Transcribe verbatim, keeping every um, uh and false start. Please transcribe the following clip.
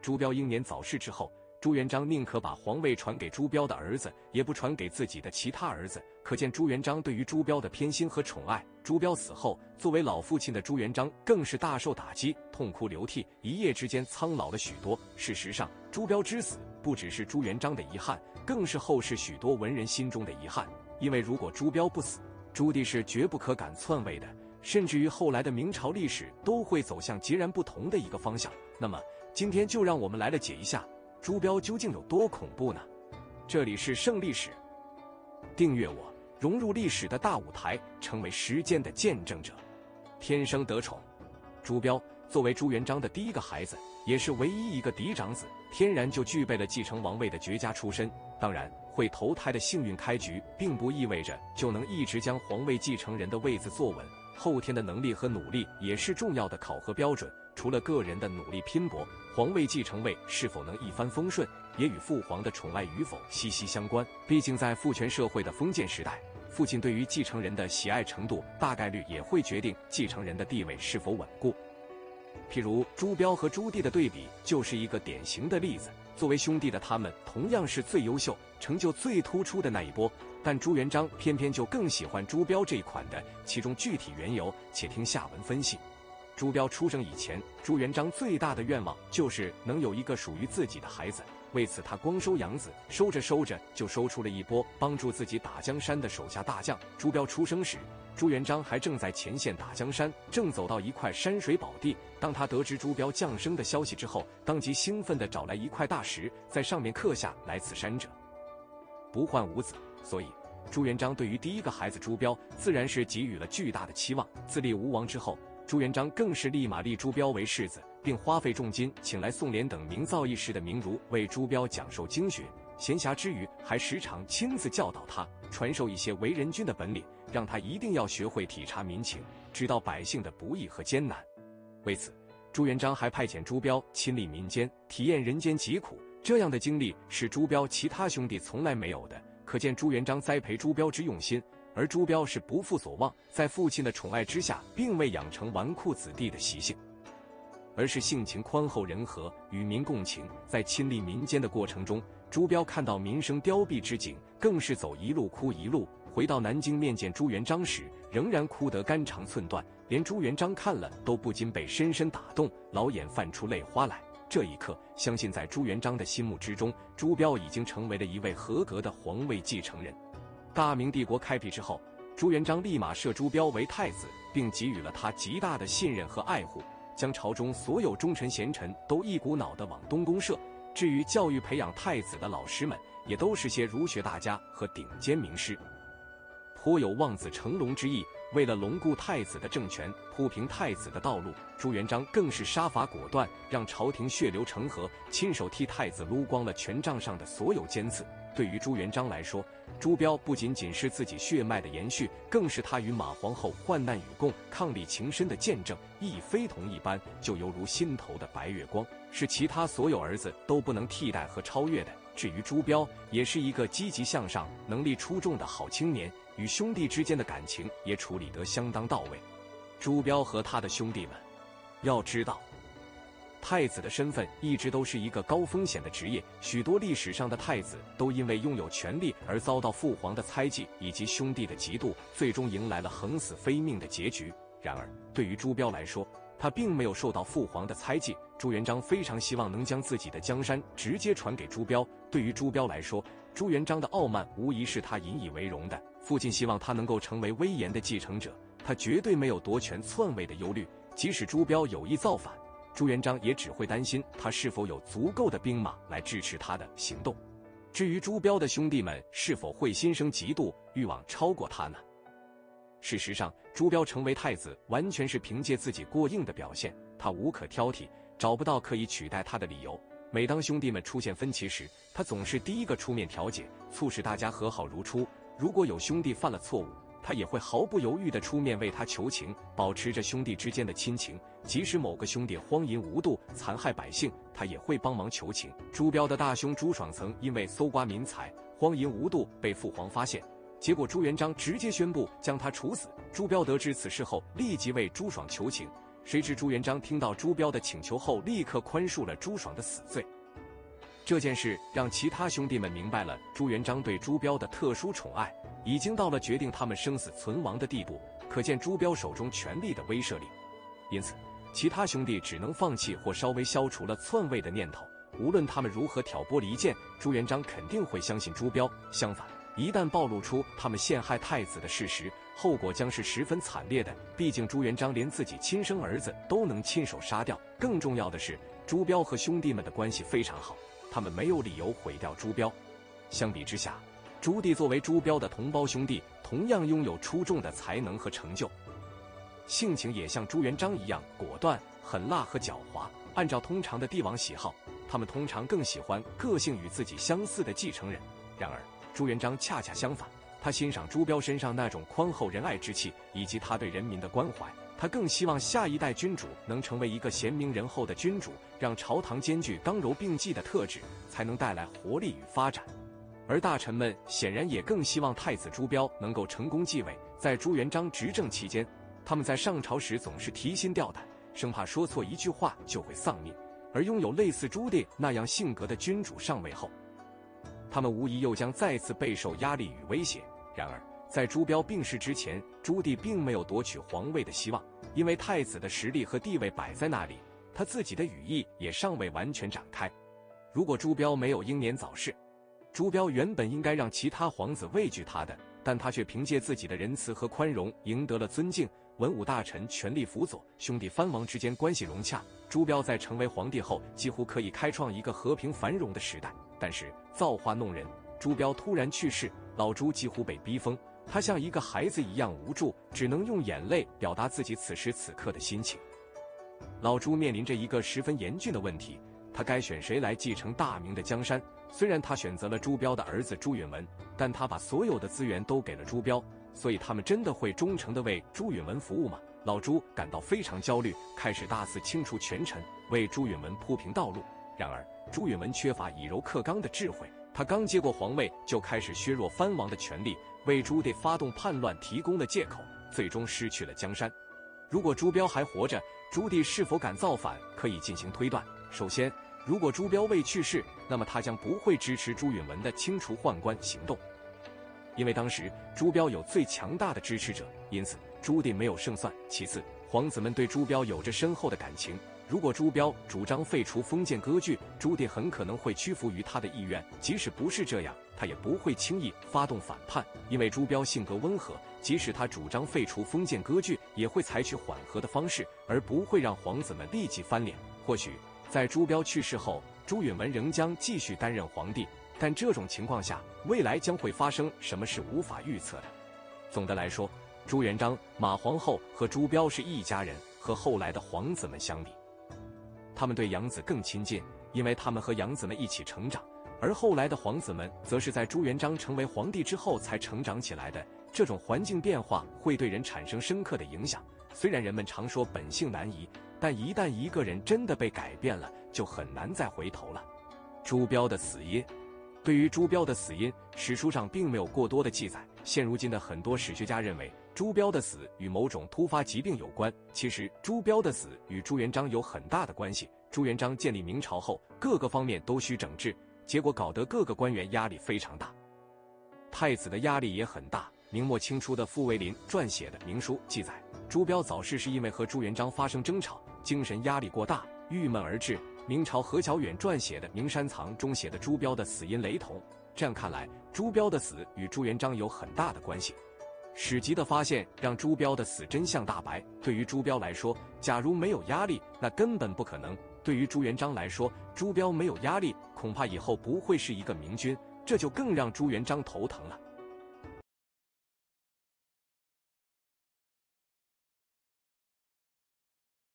朱标英年早逝之后，朱元璋宁可把皇位传给朱标的儿子，也不传给自己的其他儿子，可见朱元璋对于朱标的偏心和宠爱。朱标死后，作为老父亲的朱元璋更是大受打击，痛哭流涕，一夜之间苍老了许多。事实上，朱标之死不只是朱元璋的遗憾，更是后世许多文人心中的遗憾。因为如果朱标不死，朱棣是绝不可敢篡位的，甚至于后来的明朝历史都会走向截然不同的一个方向。那么，今天就让我们来了解一下朱标究竟有多恐怖呢？这里是胜历史，订阅我，融入历史的大舞台，成为时间的见证者。天生得宠，朱标作为朱元璋的第一个孩子，也是唯一一个嫡长子，天然就具备了继承王位的绝佳出身。当然，会投胎的幸运开局，并不意味着就能一直将皇位继承人的位子坐稳。后天的能力和努力也是重要的考核标准。除了个人的努力拼搏，皇位继承位是否能一帆风顺，也与父皇的宠爱与否息息相关。毕竟在父权社会的封建时代，父亲对于继承人的喜爱程度，大概率也会决定继承人的地位是否稳固。譬如朱标和朱棣的对比，就是一个典型的例子。作为兄弟的他们，同样是最优秀、成就最突出的那一波，但朱元璋偏偏就更喜欢朱标这一款的，其中具体缘由，且听下文分析。朱标出生以前，朱元璋最大的愿望就是能有一个属于自己的孩子。为此，他光收养子，收着收着就收出了一波帮助自己打江山的手下大将。朱标出生时，朱元璋还正在前线打江山，正走到一块山水宝地。当他得知朱标降生的消息之后，当即兴奋地找来一块大石，在上面刻下“来此山者，不患无子”。所以，朱元璋对于第一个孩子朱标，自然是给予了巨大的期望。自立吴王之后，朱元璋更是立马立朱标为世子，并花费重金请来宋濂等名噪一时的名儒为朱标讲授经学。闲暇之余，还时常亲自教导他，传授一些为人君的本领，让他一定要学会体察民情，知道百姓的不易和艰难。为此，朱元璋还派遣朱标亲历民间，体验人间疾苦。这样的经历是朱标其他兄弟从来没有的，可见朱元璋栽培朱标之用心。而朱标是不负所望，在父亲的宠爱之下，并未养成纨绔子弟的习性，而是性情宽厚仁和，与民共情。在亲历民间的过程中，朱标看到民生凋敝之景，更是走一路哭一路。回到南京面见朱元璋时，仍然哭得肝肠寸断，连朱元璋看了都不禁被深深打动，老眼泛出泪花来。这一刻，相信在朱元璋的心目之中，朱标已经成为了一位合格的皇位继承人。大明帝国开辟之后，朱元璋立马设朱标为太子，并给予了他极大的信任和爱护，将朝中所有忠臣贤臣都一股脑地往东宫射。至于教育培养太子的老师们，也都是些儒学大家和顶尖名师，颇有望子成龙之意。为了巩固太子的政权，铺平太子的道路，朱元璋更是杀伐果断，让朝廷血流成河，亲手替太子撸光了权杖上的所有尖刺。对于朱元璋来说，朱标不仅仅是自己血脉的延续，更是他与马皇后患难与共、伉俪情深的见证，意义非同一般，就犹如心头的白月光，是其他所有儿子都不能替代和超越的。至于朱标，也是一个积极向上、能力出众的好青年，与兄弟之间的感情也处理得相当到位。朱标和他的兄弟们，要知道，太子的身份一直都是一个高风险的职业，许多历史上的太子都因为拥有权力而遭到父皇的猜忌以及兄弟的嫉妒，最终迎来了横死非命的结局。然而，对于朱标来说，他并没有受到父皇的猜忌。朱元璋非常希望能将自己的江山直接传给朱标。对于朱标来说，朱元璋的傲慢无疑是他引以为荣的。父亲希望他能够成为威严的继承者，他绝对没有夺权篡位的忧虑。即使朱标有意造反，朱元璋也只会担心他是否有足够的兵马来支持他的行动。至于朱标的兄弟们是否会心生嫉妒，欲望超过他呢？事实上，朱标成为太子完全是凭借自己过硬的表现，他无可挑剔，找不到可以取代他的理由。每当兄弟们出现分歧时，他总是第一个出面调解，促使大家和好如初。如果有兄弟犯了错误，他也会毫不犹豫地出面为他求情，保持着兄弟之间的亲情。即使某个兄弟荒淫无度、残害百姓，他也会帮忙求情。朱标的大兄朱爽曾因为搜刮民财、荒淫无度被父皇发现，结果朱元璋直接宣布将他处死。朱标得知此事后，立即为朱爽求情， 谁知朱元璋听到朱标的请求后，立刻宽恕了朱爽的死罪。这件事让其他兄弟们明白了朱元璋对朱标的特殊宠爱已经到了决定他们生死存亡的地步，可见朱标手中权力的威慑力。因此，其他兄弟只能放弃或稍微消除了篡位的念头。无论他们如何挑拨离间，朱元璋肯定会相信朱标。相反，一旦暴露出他们陷害太子的事实，后果将是十分惨烈的。毕竟朱元璋连自己亲生儿子都能亲手杀掉。更重要的是，朱标和兄弟们的关系非常好，他们没有理由毁掉朱标。相比之下，朱棣作为朱标的同胞兄弟，同样拥有出众的才能和成就，性情也像朱元璋一样果断、狠辣和狡猾。按照通常的帝王喜好，他们通常更喜欢个性与自己相似的继承人。然而，朱元璋恰恰相反，他欣赏朱标身上那种宽厚仁爱之气，以及他对人民的关怀。他更希望下一代君主能成为一个贤明仁厚的君主，让朝堂兼具刚柔并济的特质，才能带来活力与发展。而大臣们显然也更希望太子朱标能够成功继位。在朱元璋执政期间，他们在上朝时总是提心吊胆，生怕说错一句话就会丧命。而拥有类似朱棣那样性格的君主上位后，他们无疑又将再次备受压力与威胁。然而，在朱标病逝之前，朱棣并没有夺取皇位的希望，因为太子的实力和地位摆在那里，他自己的羽翼也尚未完全展开。如果朱标没有英年早逝，朱标原本应该让其他皇子畏惧他的，但他却凭借自己的仁慈和宽容赢得了尊敬，文武大臣全力辅佐，兄弟藩王之间关系融洽。朱标在成为皇帝后，几乎可以开创一个和平繁荣的时代。但是造化弄人，朱标突然去世，老朱几乎被逼疯，他像一个孩子一样无助，只能用眼泪表达自己此时此刻的心情。老朱面临着一个十分严峻的问题，他该选谁来继承大明的江山？虽然他选择了朱标的儿子朱允炆，但他把所有的资源都给了朱标，所以他们真的会忠诚地为朱允炆服务吗？老朱感到非常焦虑，开始大肆清除权臣，为朱允炆铺平道路。然而，朱允炆缺乏以柔克刚的智慧，他刚接过皇位就开始削弱藩王的权力，为朱棣发动叛乱提供了借口，最终失去了江山。如果朱标还活着，朱棣是否敢造反可以进行推断。首先，如果朱标未去世，那么他将不会支持朱允炆的清除宦官行动，因为当时朱标有最强大的支持者，因此朱棣没有胜算。其次，皇子们对朱标有着深厚的感情，如果朱标主张废除封建割据，朱棣很可能会屈服于他的意愿，即使不是这样，他也不会轻易发动反叛，因为朱标性格温和，即使他主张废除封建割据，也会采取缓和的方式，而不会让皇子们立即翻脸。或许在朱标去世后，朱允炆仍将继续担任皇帝，但这种情况下，未来将会发生什么是无法预测的。总的来说，朱元璋、马皇后和朱标是一家人，和后来的皇子们相比，他们对养子更亲近，因为他们和养子们一起成长，而后来的皇子们则是在朱元璋成为皇帝之后才成长起来的。这种环境变化会对人产生深刻的影响。虽然人们常说本性难移，但一旦一个人真的被改变了，就很难再回头了。朱标的死因，对于朱标的死因，史书上并没有过多的记载。现如今的很多史学家认为，朱标的死与某种突发疾病有关。其实，朱标的死与朱元璋有很大的关系。朱元璋建立明朝后，各个方面都需整治，结果搞得各个官员压力非常大，太子的压力也很大。明末清初的傅维林撰写的明书记载，朱标早逝是因为和朱元璋发生争吵，精神压力过大，郁闷而至。明朝何乔远撰写的《明山藏》中写的朱标的死因雷同。这样看来，朱标的死与朱元璋有很大的关系。史籍的发现让朱标的死真相大白。对于朱标来说，假如没有压力，那根本不可能；对于朱元璋来说，朱标没有压力，恐怕以后不会是一个明君，这就更让朱元璋头疼了。